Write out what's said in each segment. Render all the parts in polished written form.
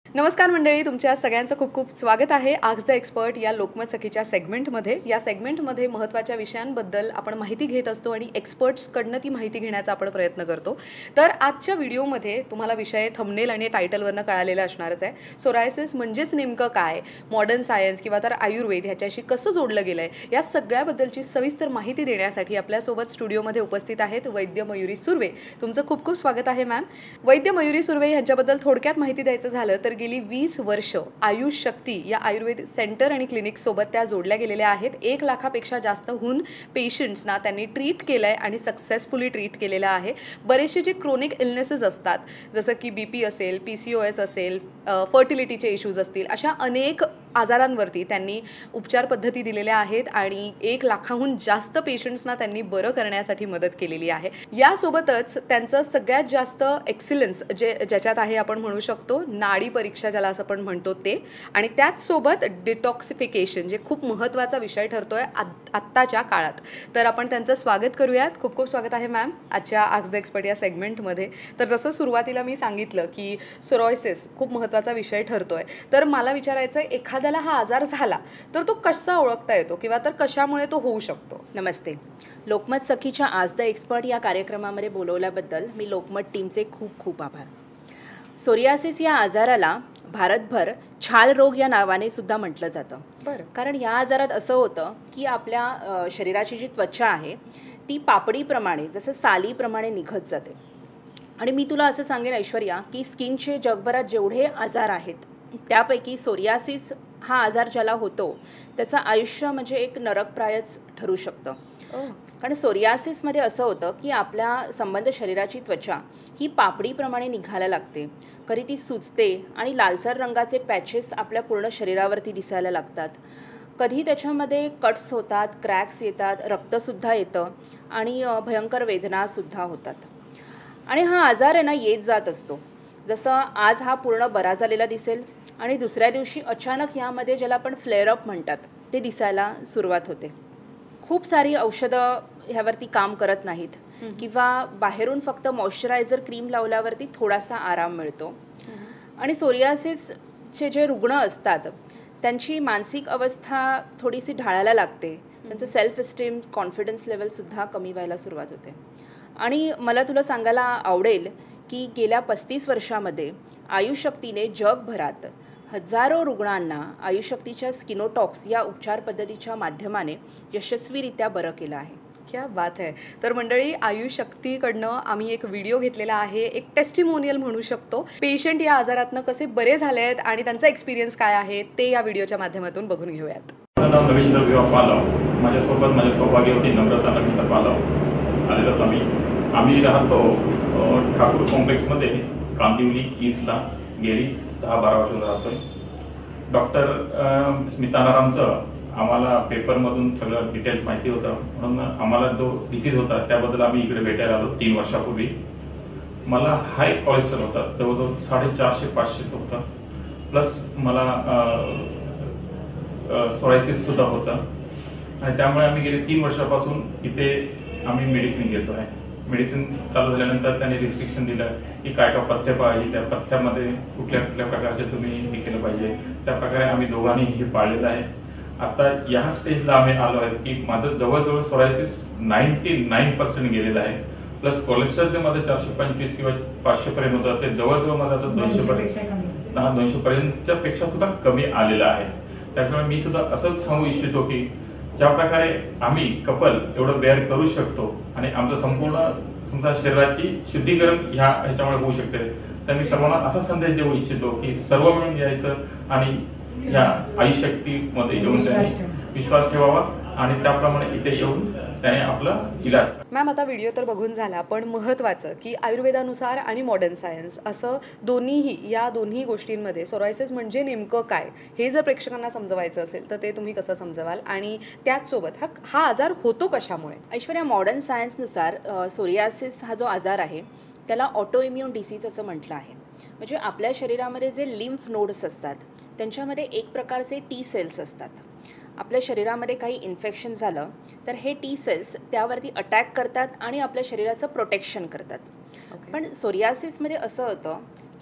नमस्कार मंडळी, तुमच्या सगळ्यांचं खूप खूप स्वागत आहे आस्क द एक्सपर्ट या लोकमत सखीच्या सेगमेंटमध्ये. या सेगमेंटमध्ये महत्त्वाच्या विषयांबद्दल आपण माहिती घेत असतो आणि एक्सपर्ट्सकडनं ती माहिती घेण्याचा आपण प्रयत्न करतो. तर आजच्या व्हिडिओमध्ये तुम्हाला विषय थंबनेल आणि टायटलवरनं कळालेला असणारच आहे. सोरायसिस म्हणजेच नेमकं काय, मॉडर्न सायन्स किंवा तर आयुर्वेद ह्याच्याशी कसं जोडलं गेलं आहे, या सगळ्याबद्दलची सविस्तर माहिती देण्यासाठी आपल्यासोबत स्टुडिओमध्ये उपस्थित आहेत वैद्य मयुरी सुर्वे. तुमचं खूप खूप स्वागत आहे मॅम. वैद्य मयुरी सुर्वे यांच्याबद्दल थोडक्यात माहिती द्यायचं झालं तर गेली 20 वर्ष आयुष शक्ती या आयुर्वेद सेंटर आणि क्लिनिकसोबत त्या जोडल्या गेलेल्या आहेत. 1 लाखापेक्षा जास्तहून पेशंट्सना त्यांनी ट्रीट केलं आहे आणि सक्सेसफुली ट्रीट केलेलं आहे. बरेचसे जे क्रोनिक इलनेसेस असतात, जसं की BP असेल, PCOS असेल, फर्टिलिटीचे इश्यूज असतील, अशा अनेक आजारांवरती त्यांनी उपचार पद्धती दिलेल्या आहेत आणि 1 लाखाहून जास्त पेशंट्सना त्यांनी बरं करण्यासाठी मदत केलेली आहे. यासोबतच त्यांचं सगळ्यात जास्त एक्सिलन्स ज्याच्यात आहे आपण म्हणू शकतो नाडी परीक्षा, ज्याला असं आपण म्हणतो ते, आणि त्याचसोबत डिटॉक्सिफिकेशन, जे खूप महत्त्वाचा विषय ठरतोय आत्ताच्या काळात. तर आपण त्यांचं स्वागत करूयात. खूप खूप स्वागत आहे मॅम आजच्या आस्क द एक्सपर्ट या सेगमेंटमध्ये. तर जसं सुरुवातीला मी सांगितलं की सोरायसिस खूप महत्त्वाचा विषय ठरतोय, तर मला विचारायचं आहे, एखाद्याला हा आजार झाला तर तो कसा ओळखता येतो किंवा तर कशामुळे तो होऊ शकतो? नमस्ते. लोकमत सखीच्या आज द एक्सपर्ट या कार्यक्रमामध्ये बोलवल्याबद्दल मी लोकमत टीमचे खूप खूप आभार. सोरियासिस या आजाराला भारतभर छाल रोग या नावाने सुद्धा म्हटलं जातं. बरं. कारण या आजारात असं होतं की आपल्या शरीराची जी त्वचा आहे ती पापडीप्रमाणे, जसं सालीप्रमाणे निघत जाते. आणि मी तुला असं सांगेन ऐश्वर्या की स्किनचे जगभरात जेवढे आजार आहेत त्यापैकी सोरियासिस हा आजार ज्याला होतो त्याचं आयुष्य म्हणजे एक नरकप्रायच ठरू शकतं. कारण सोरियासिसमध्ये असं होतं की आपल्या संबंध शरीराची त्वचा ही पापडीप्रमाणे निघायला लागते. कधी ती सुजते आणि लालसर रंगाचे पॅचेस आपल्या पूर्ण शरीरावरती दिसायला लागतात. कधी त्याच्यामध्ये कट्स होतात, क्रॅक्स येतात, रक्तसुद्धा येतं आणि भयंकर वेदनासुद्धा होतात. आणि हा आजार आहे ना येत जात असतो. जसं आज हा पूर्ण बरा झालेला दिसेल आणि दुसऱ्या दिवशी अचानक ह्यामध्ये ज्याला आपण फ्लेअरअप म्हणतात ते दिसायला सुरुवात होते. खूप सारी औषधं ह्यावरती काम करत नाहीत किंवा बाहेरून फक्त मॉइश्चरायझर क्रीम लावल्यावरती थोडासा आराम मिळतो. आणि सोरियासिसचे जे रुग्ण असतात त्यांची मानसिक अवस्था थोडीशी ढाळायला लागते. त्यांचं सेल्फ इस्टीम, कॉन्फिडन्स लेवलसुद्धा कमी व्हायला सुरुवात होते. आणि मला तुला सांगायला आवडेल की गेल्या 35 वर्षामध्ये आयुष शक्तीने जगभरात हजारो रुग्णांना आयुष शक्तीच्या स्किनोटॉक्स या उपचार पद्धतीच्या माध्यमाने यशस्वीरित्या बरं केलं आहे. क्या बात आहे. तर मंडळी, आयुष शक्तीकडनं आम्ही एक व्हिडिओ घेतलेला आहे, एक टेस्टिमोनियल म्हणू शकतो. पेशंट या आजारातनं कसे बरे झाले आहेत आणि त्यांचा एक्सपिरियन्स काय आहे ते या व्हिडिओच्या माध्यमातून बघून घेऊयात. माझं नाव रवींद्र विवा पालव. माझ्यासोबत माझ्या सौभाग्यवती नम्रता रवींद्र पालव आलेलो. आम्ही राहतो ठाकूर कॉम्प्लेक्समध्ये, कांदिवली ईस्टला. गेली 10-12 वर्ष राहतोय. डॉक्टर स्मिता नारामचं आम्हाला पेपरमधून सगळं डिटेल्स माहिती होतं, म्हणून आम्हाला जो डिसीज होता त्याबद्दल आम्ही इकडे भेटायला आलो 3 वर्षापूर्वी. मला हाय कोलेस्ट्रॉल होता, जवळजवळ 450-500 होतं. प्लस मला सोरायसिस सुद्धा होता आणि त्यामुळे आम्ही गेले 3 वर्षापासून इथे आम्ही मेडिसिन घेतो आहे. मेडिसिन चालू झाल्यानंतर त्याने रिस्ट्रिक्शन दिलं की काय पथ्य पाहिजे, त्या पथ्यामध्ये कुठल्या कुठल्या प्रकारचे तुम्ही हे केलं पाहिजे. त्या प्रकारे आम्ही दोघांनी हे पाळलेलं आहे. आता या स्टेजला आम्ही आलो आहे की माझं जवळजवळ सोरायसिस 99% गेलेलं आहे. प्लस कोलेस्ट्रॉल जे माझं 425 किंवा 500 पर्यंत होतं ते जवळजवळ माझं आता 200 पर्यंतच्या पेक्षा सुद्धा कमी आलेलं आहे. त्यामुळे मी सुद्धा असंच सांगू इच्छितो की ज्या प्रकारे आम्ही कपल एवढं बेअर करू शकतो आणि आमचं संपूर्ण समजा शरीराची शुद्धीकरण ह्याच्यामुळे होऊ शकते, तर मी सर्वांना असा संदेश देऊ इच्छितो की सर्व मिळून यायचं आणि या आयुष शक्तीमध्ये येऊन त्याने विश्वास ठेवावा आणि त्याप्रमाणे इथे येऊन त्याने आपला इलाज. मॅम, आता व्हिडिओ तर बघून झाला, पण महत्त्वाचं की आयुर्वेदानुसार आणि मॉडर्न सायन्स असं या दोन्ही गोष्टींमध्ये सोरायसिस म्हणजे नेमकं काय हे जर प्रेक्षकांना समजवायचं असेल तर ते तुम्ही कसं समजवाल आणि त्याचसोबत हा आजार होतो कशामुळे? ऐश्वर्या, मॉडर्न सायन्सनुसार सोरियासिस हा जो आजार आहे त्याला ऑटो इम्युन डिसीज असं म्हटलं आहे. म्हणजे आपल्या शरीरामध्ये जे लिम्फ नोड्स असतात त्यांच्यामध्ये एक प्रकारचे टी सेल्स असतात. आपल्या शरीरामध्ये काही इन्फेक्शन झालं तर हे टी सेल्स त्यावरती अटॅक करतात आणि आपल्या शरीराचं प्रोटेक्शन करतात. पण सोरियासिसमध्ये असं होतं की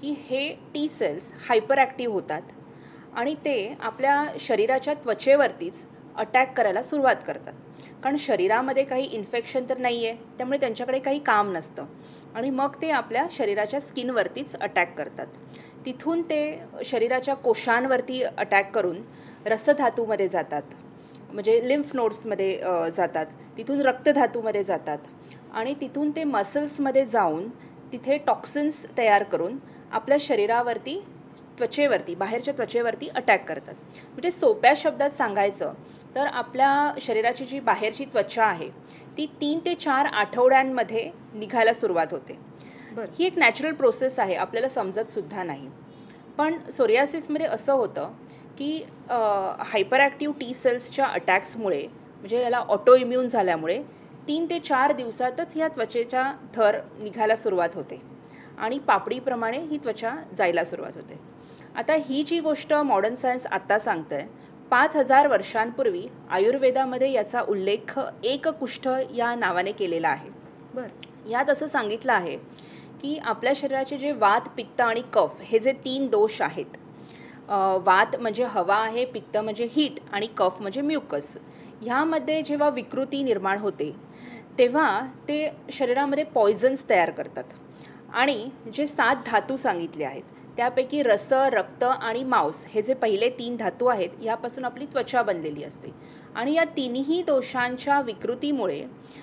की हे टी सेल्स हायपर ॲक्टिव्ह होतात आणि ते आपल्या शरीराच्या त्वचेवरतीच अटॅक करायला सुरुवात करतात. कारण शरीरामध्ये काही इन्फेक्शन तर नाही आहे, त्यामुळे त्यांच्याकडे काही काम नसतं आणि मग ते आपल्या शरीराच्या स्किनवरतीच अटॅक करतात. तिथून ते शरीराच्या कोशांवरती अटॅक करून रसधातूमध्ये जातात, म्हणजे लिम्फ नोड्समध्ये जातात, तिथून रक्तधातूमध्ये जातात आणि तिथून ते मसल्समध्ये जाऊन तिथे टॉक्सिन्स तयार करून आपल्या शरीरावरती त्वचेवरती बाहेरच्या त्वचेवरती अटॅक करतात. म्हणजे सोप्या शब्दात सांगायचं तर आपल्या शरीराची जी बाहेरची त्वचा आहे ती 3 ते 4 आठवड्यांमध्ये निघायला सुरुवात होते. ही एक नॅचरल प्रोसेस आहे, आपल्याला समजतसुद्धा नाही. पण सोरियासिसमध्ये असं होतं की हायपर ॲक्टिव्ह टी सेल्सच्या अटॅक्समुळे, म्हणजे याला ऑटो इम्यून झाल्यामुळे 3 ते 4 दिवसातच ह्या त्वचेच्या थर निघायला सुरुवात होते आणि पापडीप्रमाणे ही त्वचा जायला सुरुवात होते. आता ही जी गोष्ट मॉडर्न सायन्स आत्ता सांगतं आहे, 5000 वर्षांपूर्वी आयुर्वेदामध्ये याचा उल्लेख एककुष्ठ या नावाने केलेला आहे. यात असं सांगितलं आहे की आपल्या शरीराचे जे वात, पित्त आणि कफ हे जे 3 दोष आहेत, वात म्हणजे हवा आहे, पित्त म्हणजे हीट आणि कफ म्हणजे म्युकस, ह्यामध्ये जेव्हा विकृती निर्माण होते तेव्हा ते शरीरामध्ये पॉयझन्स तयार करतात आणि जे 7 धातू सांगितले आहेत त्यापैकी रस, रक्त आणि मांस हे जे पहिले 3 धातू आहेत ह्यापासून आपली त्वचा बनलेली असते आणि या तिन्ही दोषांच्या विकृतीमुळे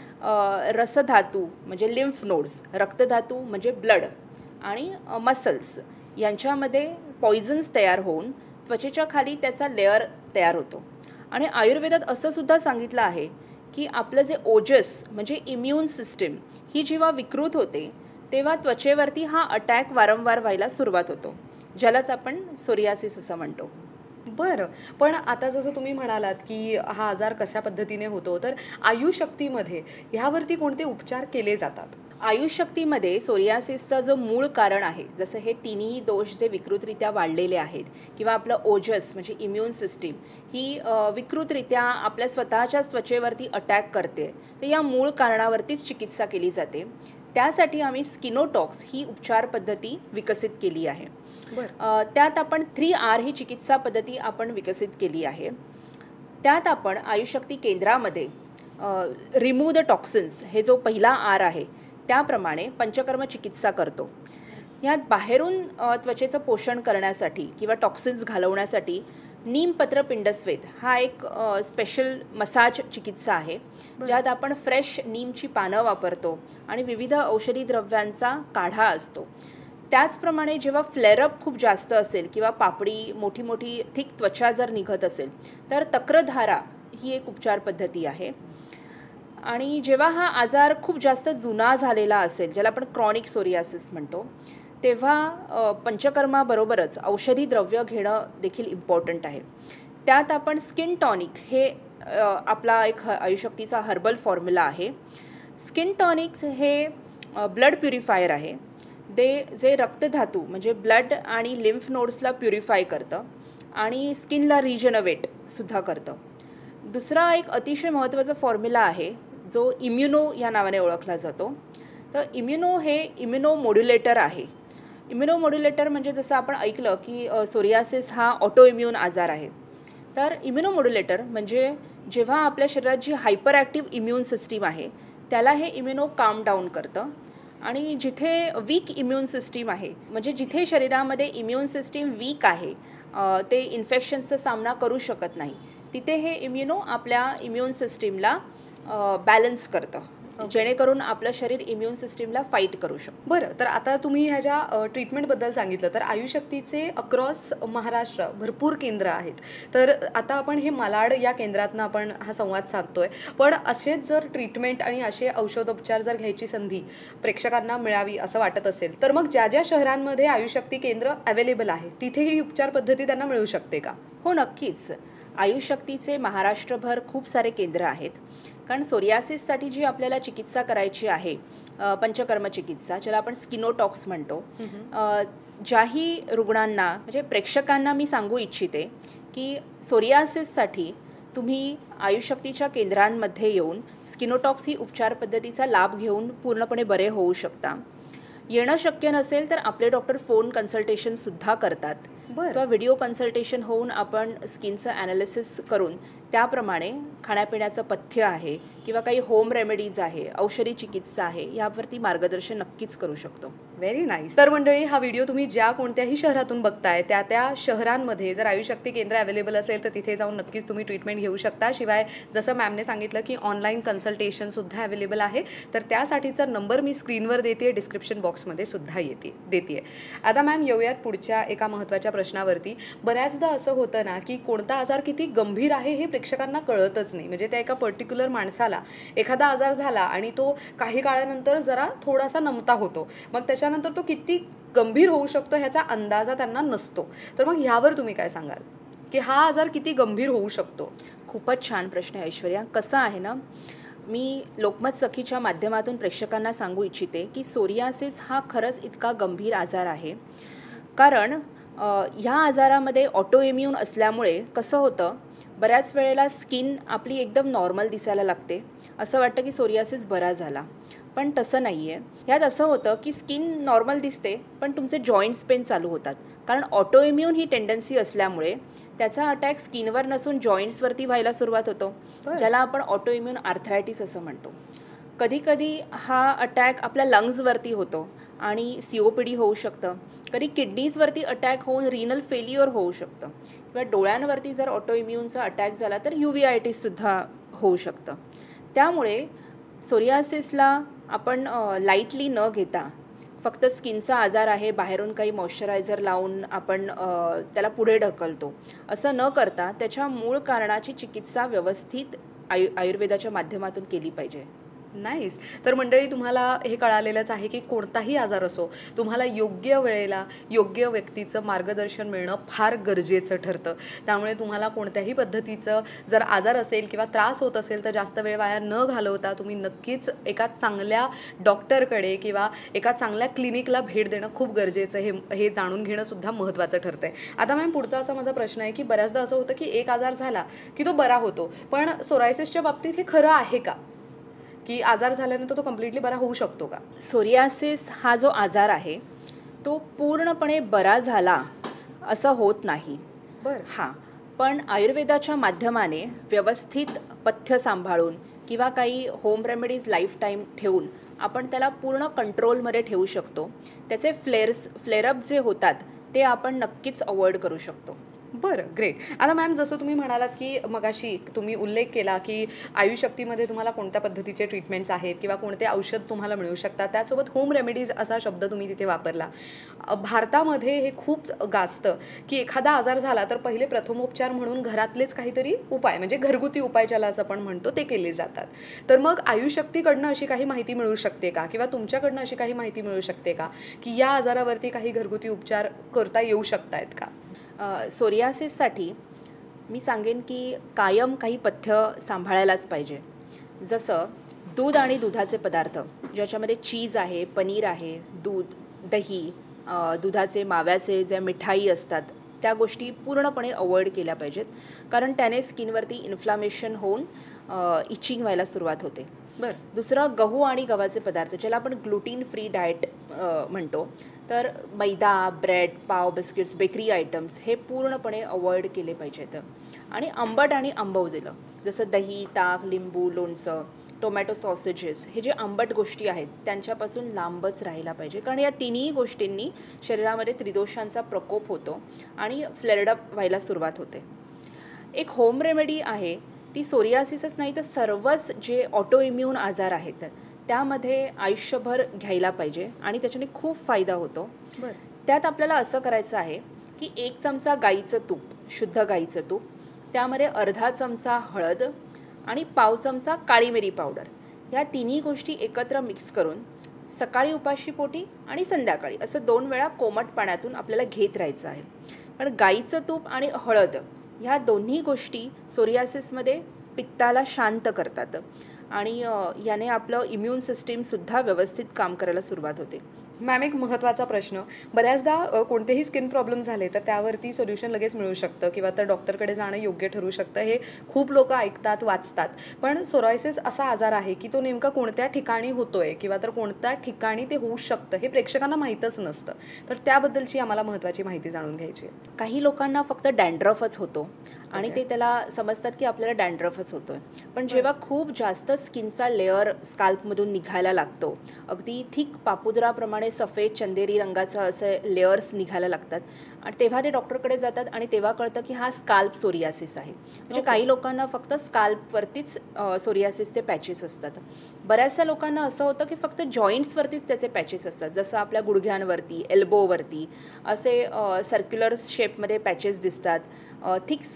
रसधातू म्हणजे लिम्फ नोड्स, रक्तधातू म्हणजे ब्लड आणि मसल्स यांच्यामध्ये पॉयझन्स तयार होऊन त्वचेच्या खाली त्याचा लेअर तयार होतो. आणि आयुर्वेदात असं सुद्धा सांगितलं आहे की आपलं जे ओजस म्हणजे इम्यून सिस्टीम ही जेव्हा विकृत होते तेव्हा त्वचेवरती हा अटॅक वारंवार व्हायला सुरुवात होतो, ज्यालाच आपण सोरियासिस असं म्हणतो. बरं, पण आता जसं तुम्ही म्हणालात की हा आजार कशा पद्धतीने होतो, तर आयुशक्तीमध्ये ह्यावरती कोणते उपचार केले जातात? आयुशक्तीमध्ये सोरियासिसचं जो मूळ कारण आहे, जसं हे तिन्ही दोष जे विकृतरित्या वाढलेले आहेत किंवा आपलं ओजस म्हणजे इम्युन सिस्टीम ही विकृतरित्या आपल्या स्वतःच्याच त्वचेवरती अटॅक करते, तर या मूळ कारणावरतीच चिकित्सा केली जाते. त्यासाठी आम्ही स्किनोटॉक्स ही उपचार पद्धती विकसित केली आहे. त्यात आपण 3R ही चिकित्सा पद्धती आपण विकसित केली आहे. त्यात आपण आयुशक्ती केंद्रामध्ये रिमूव्ह द टॉक्सिन्स हे जो पहिला आर आहे त्याप्रमाणे पंचकर्म चिकित्सा करतो. यात बाहेरून त्वचेचं पोषण करण्यासाठी किंवा टॉक्सिन्स घालवण्यासाठी नीमपत्र पिंडस्वेद हा एक स्पेशल मसाज चिकित्सा आहे, ज्यात आपण फ्रेश नीमची पानं वापरतो आणि विविध औषधी द्रव्यांचा काढा असतो. त्याचप्रमाणे जेव्हा फ्लेअरअप खूप जास्त असेल किंवा पापडी मोठी मोठी थिक त्वचा जर निघत असेल तर तक्रधारा ही एक उपचार पद्धती आहे. आणि जेव्हा हा आजार खूप जास्त जुना झालेला असेल, ज्याला आपण क्रॉनिक सोरियासिस म्हणतो, तेव्हा पंचकर्माबरोबरच औषधी द्रव्य घेणं देखील इम्पॉर्टंट आहे. त्यात आपण स्किन टॉनिक हे आपला एक आयुशक्तीचा हर्बल फॉर्म्युला आहे. स्किन टॉनिक्स हे ब्लड प्युरिफायर आहे. जे रक्तधातू म्हणजे ब्लड आणि लिम्फ नोड्सला प्युरिफाय करतं आणि स्किनला रिजनवेटसुद्धा करतं. दुसरा एक अतिशय महत्त्वाचा फॉर्म्युला आहे जो इम्युनो या नावाने ओळखला जातो. तर इम्युनो हे इम्युनोमॉड्युलेटर आहे. इम्युनोमॉड्युलेटर म्हणजे जसं आपण ऐकलं की सोरियासिस हा ऑटो इम्यून आजार आहे, तर इम्युनोमॉड्युलेटर म्हणजे जेव्हा आपल्या शरीरात जी हायपर ॲक्टिव्ह इम्यून सिस्टीम आहे त्याला हे इम्युनो काम डाऊन करतं. आणि जिथे वीक इम्यून सिस्टीम आहे, म्हणजे जिथे शरीरामध्ये इम्यून सिस्टीम वीक आहे, ते इन्फेक्शन्सचा सामना करू शकत नाही, तिथे हे इम्युनो आपल्या इम्यून सिस्टीमला बॅलन्स करतं, जेणेकरून आपलं शरीर इम्यून सिस्टीमला फाईट करू शकतं. बरं, तर आता तुम्ही ह्या ज्या ट्रीटमेंटबद्दल सांगितलं, तर आयुशक्तीचे अक्रॉस महाराष्ट्र भरपूर केंद्र आहेत. तर आता आपण हे मालाड या केंद्रातनं आपण हा संवाद साधतोय, पण असेच जर ट्रीटमेंट आणि असे औषधोपचार जर घ्यायची संधी प्रेक्षकांना मिळावी असं वाटत असेल, तर मग ज्या ज्या शहरांमध्ये आयुशक्ती केंद्र अवेलेबल आहे तिथे ही उपचार पद्धती त्यांना मिळू शकते का? हो, नक्कीच. आयुशक्तीचे महाराष्ट्रभर खूप सारे केंद्र आहेत. कारण सोरियासिससाठी जी आपल्याला चिकित्सा करायची आहे, पंचकर्म चिकित्सा, ज्याला आपण स्किनोटॉक्स म्हणतो, ज्याही रुग्णांना म्हणजे प्रेक्षकांना मी सांगू इच्छिते की सोरियासिससाठी तुम्ही आयुशक्तीच्या केंद्रांमध्ये येऊन स्किनोटॉक्स ही उपचार पद्धतीचा लाभ घेऊन पूर्णपणे बरे होऊ शकता. येणं शक्य नसेल तर आपले डॉक्टर फोन कन्सल्टेशनसुद्धा करतात किंवा व्हिडिओ कन्सल्टेशन होऊन आपण स्किनचं ॲनालिसिस करून त्याप्रमाणे खाण्यापिण्याचं पथ्य आहे किंवा काही होम रेमेडीज आहे, औषधी चिकित्सा आहे, यावरती मार्गदर्शन नक्कीच करू शकतो. Very nice. तर मंडळी, हा व्हिडिओ तुम्ही ज्या कोणत्याही शहरातून बघताय त्या त्या शहरांमध्ये जर आयुशक्ती केंद्र अवेलेबल असेल तर तिथे जाऊन नक्कीच तुम्ही ट्रीटमेंट घेऊ शकता. शिवाय जसं मॅमने सांगितलं की ऑनलाईन कन्सल्टेशनसुद्धा अवेलेबल आहे, तर त्यासाठीचा नंबर मी स्क्रीनवर देते, डिस्क्रिप्शन बॉक्समध्ये सुद्धा देते. आता मॅम येऊयात पुढच्या एका महत्त्वाच्या प्रश्नावरती. बऱ्याचदा असं होतं ना की कोणता आजार किती गंभीर आहे हे प्रेक्षकांना कळतच नाही. म्हणजे त्या एका पर्टिक्युलर माणसाला एखादा आजार झाला आणि तो काही काळानंतर जरा थोडासा नमता होतो, मग त्याच्यानंतर तो किती गंभीर होऊ शकतो ह्याचा अंदाजा त्यांना नसतो. तर मग ह्यावर तुम्ही काय सांगाल की हा आजार किती गंभीर होऊ शकतो? खूपच छान प्रश्न आहे ऐश्वर्या. कसं आहे ना, मी लोकमत सखीच्या माध्यमातून प्रेक्षकांना सांगू इच्छिते की सोरियासिस हा खरंच इतका गंभीर आजार आहे. कारण ह्या आजारामध्ये ऑटोइम्यून असल्यामुळे कसं होतं, बऱ्याच वेळेला स्किन आपली एकदम नॉर्मल दिसायला लागते. असं वाटतं की सोरियासिस बरा झाला, पण तसं नाही आहे. ह्यात असं होतं की स्किन नॉर्मल दिसते पण तुमचे जॉईंट्स पेन चालू होतात. कारण ऑटोइम्यून ही टेंडन्सी असल्यामुळे त्याचा अटॅक स्किनवर नसून जॉईंट्सवरती व्हायला सुरुवात होतो, ज्याला आपण ऑटोइम्यून आर्थरायटिस असं म्हणतो. कधीकधी हा अटॅक आपल्या लंग्सवरती होतो आणि COPD होऊ शकतं. कधी किडनीजवरती अटॅक होऊन रिनल फेल्युअर होऊ शकतं किंवा डोळ्यांवरती जर ऑटोइम्यूनचा अटॅक झाला तर UVITसुद्धा होऊ शकतं. त्यामुळे सोरियासिसला आपण लाईटली न घेता फक्त स्किनचा आजार आहे, बाहेरून काही मॉइश्चरायझर लावून आपण त्याला पुढे ढकलतो असं न करता त्याच्या मूळ कारणाची चिकित्सा व्यवस्थित आयुर्वेदाच्या माध्यमातून केली पाहिजे. नाईस. तर मंडळी, तुम्हाला हे कळालेलंच आहे की कोणताही आजार असो, तुम्हाला योग्य वेळेला योग्य व्यक्तीचं मार्गदर्शन मिळणं फार गरजेचं ठरतं. त्यामुळे तुम्हाला कोणत्याही पद्धतीचं जर आजार असेल किंवा त्रास होत असेल तर जास्त वेळ वाया न घालवता तुम्ही नक्कीच एका चांगल्या डॉक्टरकडे किंवा एका चांगल्या क्लिनिकला भेट देणं खूप गरजेचं हे जाणून घेणं सुद्धा महत्त्वाचं ठरतं आहे. आता मॅम, पुढचा असा माझा प्रश्न आहे की बऱ्याचदा असं होतं की एक आजार झाला की तो बरा होतो, पण सोरायसिसच्या बाबतीत हे खरं आहे का की आजार झाल्यानंतर तो कम्प्लिटली बरा होऊ शकतो का? सोरियासिस हा जो आजार आहे तो पूर्णपणे बरा झाला असं होत नाही. हां, पण आयुर्वेदाच्या माध्यमाने व्यवस्थित पथ्य सांभाळून किंवा काही होम रेमेडीज लाईफ टाईम ठेवून आपण त्याला पूर्ण कंट्रोलमध्ये ठेवू शकतो. त्याचे फ्लेअरअप जे होतात ते आपण नक्कीच अवॉइड करू शकतो. बरं, ग्रेट. आता मॅम, जसं तुम्ही म्हणालात की मगाशी तुम्ही उल्लेख केला की आयुशक्तीमध्ये तुम्हाला कोणत्या पद्धतीचे ट्रीटमेंट्स आहेत किंवा कोणते औषध तुम्हाला मिळू शकतात, त्यासोबत होम रेमेडीज असा शब्द तुम्ही तिथे वापरला. भारतामध्ये हे खूप गाजतं की एखादा आजार झाला तर पहिले प्रथमोपचार म्हणून घरातलेच काहीतरी उपाय, म्हणजे घरगुती उपाय ज्याला असं आपण म्हणतो, ते केले जातात. तर मग आयुशक्तीकडनं अशी काही माहिती मिळू शकते का किंवा तुमच्याकडनं अशी काही माहिती मिळू शकते का की या आजारावरती काही घरगुती उपचार करता येऊ शकतायत का? सोरियासिससाठी मी सांगेन की कायम काही पथ्य सांभाळायलाच पाहिजे. जसं दूध आणि दुधाचे पदार्थ, ज्याच्यामध्ये चीज आहे, पनीर आहे, दूध, दही, दुधाचे माव्याचे जे मिठाई असतात त्या गोष्टी पूर्णपणे अवॉइड केल्या पाहिजेत. कारण त्याने स्किनवरती इन्फ्लामेशन होऊन इचिंग व्हायला सुरुवात होते. दुसरं गहू आणि गव्हाचे पदार्थ, ज्याला आपण ग्लुटीन फ्री डाएट म्हणतो. तर मैदा, ब्रेड, पाव, बिस्किट्स, बेकरी आयटम्स हे पूर्णपणे अवॉइड केले पाहिजेत. आणि आंबट आणि आंबवलेलं, जसं दही, ताक, लिंबू, लोणचं, टोमॅटो सॉसेजेस, हे जे आंबट गोष्टी आहेत त्यांच्यापासून लांबच राहायला पाहिजे. कारण या तिन्ही गोष्टींनी शरीरामध्ये त्रिदोषांचा प्रकोप होतो आणि फ्लेअरअप व्हायला सुरुवात होते. एक होम रेमेडी आहे, ती सोरियासिसच नाही तर सर्वच जे ऑटोइम्यून आजार आहेत त्यामध्ये आयुष्यभर घ्यायला पाहिजे आणि त्याच्याने खूप फायदा होतो. त्यात आपल्याला असं करायचं आहे की 1 चमचा गाईचं तूप, शुद्ध गाईचं तूप, त्यामध्ये अर्धा चमचा हळद आणि पाव चमचा काळी मिरी पावडर, ह्या तिन्ही गोष्टी एकत्र मिक्स करून सकाळी उपाशीपोटी आणि संध्याकाळी असं 2 वेळा कोमट पाण्यातून आपल्याला घेत राहायचं आहे. कारण गाईचं तूप आणि हळद ह्या दोन्ही गोष्टी सोरियासिसमध्ये पित्ताला शांत करतात आणि याने आपलं इम्युन सिस्टीमसुद्धा व्यवस्थित काम करायला सुरुवात होते. मॅम, एक महत्त्वाचा प्रश्न, बऱ्याचदा कोणतेही स्किन प्रॉब्लेम झाले तर त्यावरती सोल्युशन लगेच मिळू शकतं किंवा तर डॉक्टरकडे जाणं योग्य ठरू शकतं, हे खूप लोक ऐकतात, वाचतात. पण सोरायसिस असा आजार आहे की तो नेमका कोणत्या ठिकाणी होतोय किंवा तर कोणत्या ठिकाणी ते होऊ शकतं हे प्रेक्षकांना माहीतच नसतं. तर त्याबद्दलची आम्हाला महत्त्वाची माहिती जाणून घ्यायची आहे. काही लोकांना फक्त डॅन्ड्रफच होतो आणि ओके. ते त्याला समजतात की आपल्याला डॅन्ड्रफच होतोय. पण जेव्हा खूप जास्त स्किनचा लेअर स्काल्पमधून निघायला लागतो, अगदी थिक पापुद्राप्रमाणे सफेद चंदेरी रंगाचं असे लेअर्स निघायला लागतात आणि तेव्हा ते डॉक्टरकडे जातात आणि तेव्हा कळतं की हा स्काल्प सोरियासिस आहे. म्हणजे ओके. काही लोकांना फक्त स्काल्पवरतीच सोरियासिसचे पॅचेस असतात. बऱ्याचशा लोकांना असं होतं की फक्त जॉईंट्सवरतीच त्याचे पॅचेस असतात, जसं आपल्या गुडघ्यांवरती, एल्बोवरती असे सर्क्युलर शेपमध्ये पॅचेस दिसतात. थिक्स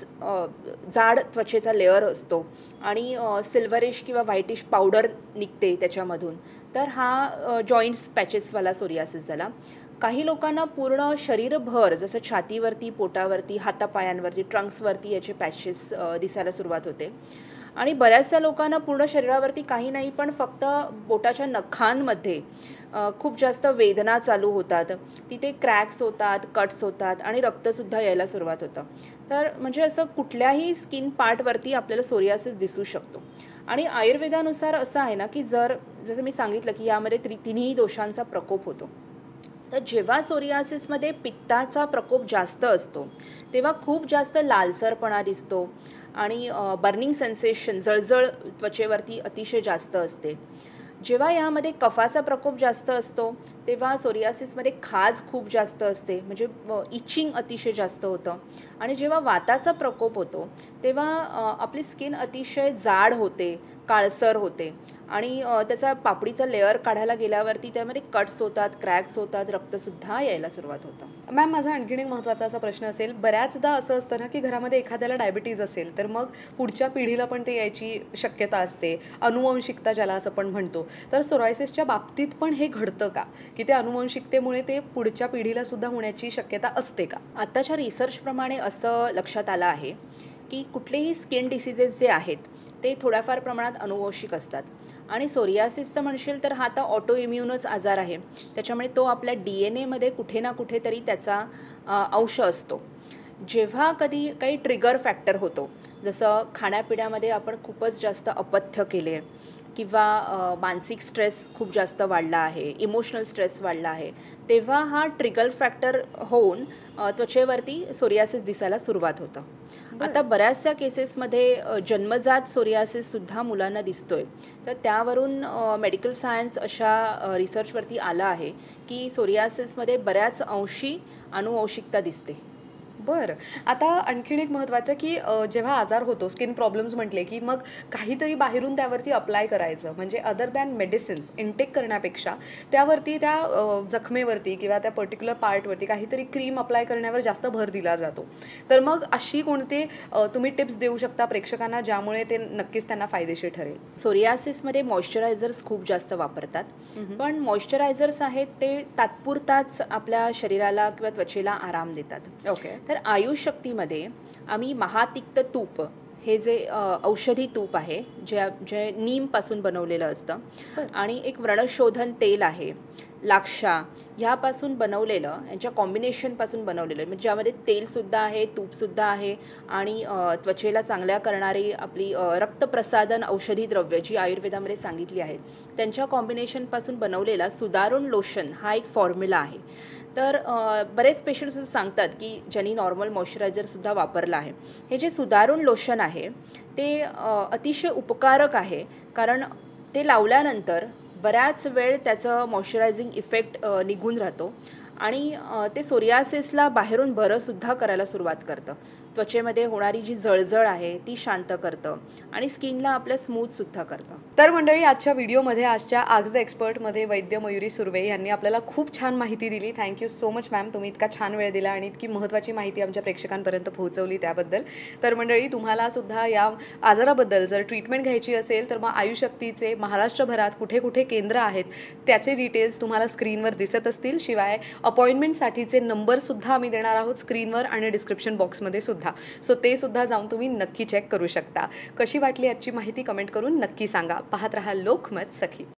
जाड त्वचेचा लेअर असतो आणि सिल्वरिश किंवा व्हाईटिश पावडर निघते त्याच्यामधून. तर हा जॉईंट्स पॅचेसवाला सोरियासिस झाला. काही लोकांना पूर्ण शरीरभर, जसं छातीवरती, पोटावरती, हातापायांवरती, ट्रंक्सवरती याचे पॅचेस दिसायला सुरुवात होते. आणि बऱ्याचशा लोकांना पूर्ण शरीरावरती काही नाही, पण फक्त बोटाच्या नखांमध्ये खूप जास्त वेदना चालू होतात, तिथे क्रॅक्स होतात, कट्स होतात आणि रक्तसुद्धा यायला सुरुवात होतं. तर म्हणजे असं कुठल्याही स्किन पार्टवरती आपल्याला सोरियासिस दिसू शकतो. आणि आयुर्वेदानुसार असं आहे ना की जसं मी सांगितलं की यामध्ये तिन्ही दोषांचा प्रकोप होतो. तर जेव्हा सोरियासिसमध्ये पित्ताचा प्रकोप जास्त असतो तेव्हा खूप जास्त लालसरपणा दिसतो आणि बर्निंग सेन्सेशन, जळजळ त्वचेवरती अतिशय जास्त असते. जेव्हा यामध्ये कफाचा प्रकोप जास्त असतो तेव्हा सोरियासिसमध्ये खाज खूप जास्त असते, म्हणजे इचिंग अतिशय जास्त होतं. आणि जेव्हा वाताचा प्रकोप होतो तेव्हा आपली स्किन अतिशय जाड होते, काळसर होते आणि त्याचा पापडीचा लेअर काढायला गेल्यावरती त्यामध्ये कट्स होतात, क्रॅक्स होतात, रक्तसुद्धा यायला सुरुवात होतं. मॅम, माझा आणखीन एक महत्त्वाचा असा प्रश्न असेल, बऱ्याचदा असं असतं ना की घरामध्ये एखाद्याला डायबिटीज असेल तर मग पुढच्या पिढीला पण ते यायची शक्यता असते, अनुवंशिकता ज्याला असं पण म्हणतो. तर सोरायसिसच्या बाबतीत पण हे घडतं का, की ते अनुवंशिकतेमुळे ते पुढच्या पिढीला सुद्धा होण्याची शक्यता असते का? आत्ताच्या रिसर्चप्रमाणे असं लक्षात आलं आहे की कुठलेही स्किन डिसीजेस जे आहेत ते थोड्याफार प्रमाणात अनुवंशिक असतात. आणि सोरियासिसचं म्हणशील तर हा आता ऑटो इम्युनच आजार आहे, त्याच्यामुळे तो आपल्या DNA मध्ये कुठे ना कुठेतरी त्याचा अंश असतो. जेव्हा कधी काही ट्रिगर फॅक्टर होतो, जसं खाण्यापिण्यामध्ये आपण खूपच जास्त अपथ्य केले किंवा मानसिक स्ट्रेस खूप जास्त वाढला आहे, इमोशनल स्ट्रेस वाढला आहे, तेव्हा हा ट्रिगर फॅक्टर होऊन त्वचेवरती सोरियासिस दिसायला सुरुवात होतं. आता बऱ्याचशा केसेसमध्ये जन्मजात सोरियासिससुद्धा मुलांना दिसतोय. तर त्यावरून मेडिकल सायन्स अशा रिसर्चवरती आलं आहे की सोरियासिसमध्ये बऱ्याच अंशी अनुवंशिकता दिसते. बरं. आता आणखीन एक महत्त्वाचं की जेव्हा आजार होतो, स्किन प्रॉब्लेम्स म्हटले की मग काहीतरी बाहेरून त्यावरती अप्लाय करायचं, म्हणजे अदर दॅन मेडिसिन्स इनटेक करण्यापेक्षा त्यावरती त्या जखमेवरती किंवा त्या पर्टिक्युलर पार्टवरती काहीतरी क्रीम अप्लाय करण्यावर जास्त भर दिला जातो. तर मग अशी कोणते तुम्ही टिप्स देऊ शकता प्रेक्षकांना ज्यामुळे ते नक्कीच त्यांना फायदेशीर ठरेल? सोरियासिसमध्ये मॉइश्चरायझर्स खूप जास्त वापरतात, पण मॉइश्चरायझर्स आहेत ते तात्पुरताच आपल्या शरीराला किंवा त्वचेला आराम देतात. ओके. तर आयुष शक्तीमध्ये आम्ही महातिक्त तूप, हे जे औषधी तूप आहे जे नीमपासून बनवलेलं असतं, आणि एक व्रणशोधन तेल आहे लाक्षा, ह्यापासून बनवलेलं, यांच्या कॉम्बिनेशनपासून बनवलेलं, म्हणजे ज्यामध्ये तेलसुद्धा आहे, तूपसुद्धा आहे आणि त्वचेला चांगल्या करणारी आपली रक्तप्रसादन औषधी द्रव्य जी आयुर्वेदामध्ये सांगितली आहेत त्यांच्या कॉम्बिनेशनपासून बनवलेला सुधारुण लोशन हा एक फॉर्म्युला आहे. तर बरेच पेशंट्स असं सांगतात की ज्यांनी नॉर्मल मॉइश्चरायझरसुद्धा वापरलं आहे, हे जे सुधारुण लोशन आहे ते अतिशय उपकारक आहे, कारण ते लावल्यानंतर बऱ्याच वेळ त्याचं मॉइश्चरायझिंग इफेक्ट निघून राहतो आणि ते सोरियासिसला बाहेरून बरंसुद्धा करायला सुरुवात करतं. त्वचेमध्ये होणारी जी जळजळ आहे ती शांत करतं आणि स्किनला आपल्या स्मूथसुद्धा करतं. तर मंडळी, आजच्या व्हिडिओमध्ये, आजच्या आस्क द एक्सपर्टमध्ये वैद्य मयुरी सुर्वे यांनी आपल्याला खूप छान माहिती दिली. थँक्यू सो मच मॅम, तुम्ही इतका छान वेळ दिला आणि इतकी महत्त्वाची माहिती आमच्या प्रेक्षकांपर्यंत पोहोचवली त्याबद्दल. तर मंडळी, तुम्हाला सुद्धा या आजाराबद्दल जर ट्रीटमेंट घ्यायची असेल तर मग आयुष शक्तीचे महाराष्ट्रभरात कुठे कुठे केंद्र आहेत त्याचे डिटेल्स तुम्हाला स्क्रीनवर दिसत असतील. शिवाय अपॉइंटमेंटसाठीचे नंबरसुद्धा आम्ही देणार आहोत स्क्रीनवर आणि डिस्क्रिप्शन बॉक्समध्ये सुद्धा. सो ते सुद्धा जाऊन तुम्ही नक्की चेक करू शकता. कशी वाटली आजची माहिती कमेंट करून नक्की सांगा. पाहत रहा लोकमत सखी.